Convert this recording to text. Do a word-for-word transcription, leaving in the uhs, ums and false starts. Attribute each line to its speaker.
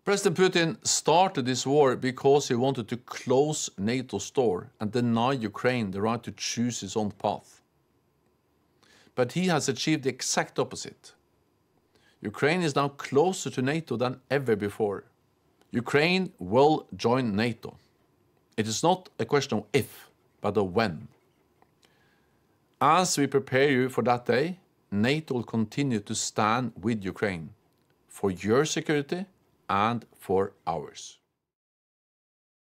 Speaker 1: President Putin started this war because he wanted to close NATO's door and deny Ukraine the right to choose its own path. But he has achieved the exact opposite. Ukraine is now closer to NATO than ever before. Ukraine will join NATO. It is not a question of if, but of when. As we prepare you for that day, NATO will continue to stand with Ukraine for your security and for ours.